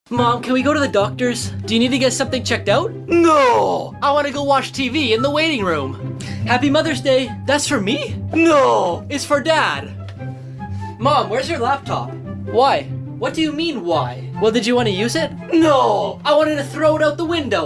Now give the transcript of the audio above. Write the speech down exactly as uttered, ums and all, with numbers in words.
Mom, can we go to the doctor's? Do you need to get something checked out? No! I want to go watch T V in the waiting room. Happy Mother's Day. That's for me? No! It's for Dad. Mom, where's your laptop? Why? What do you mean, why? Well, did you want to use it? No! I wanted to throw it out the window.